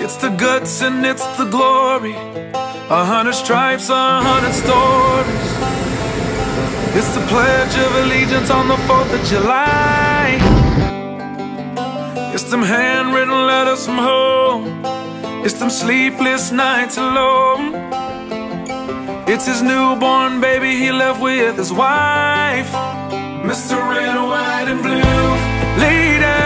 It's the guts and it's the glory. 100 stripes, 100 stories. It's the Pledge of Allegiance on the 4th of July. It's them handwritten letters from home. It's them sleepless nights alone. It's his newborn baby he left with his wife. Mr. Red, White, and Blue, lay down.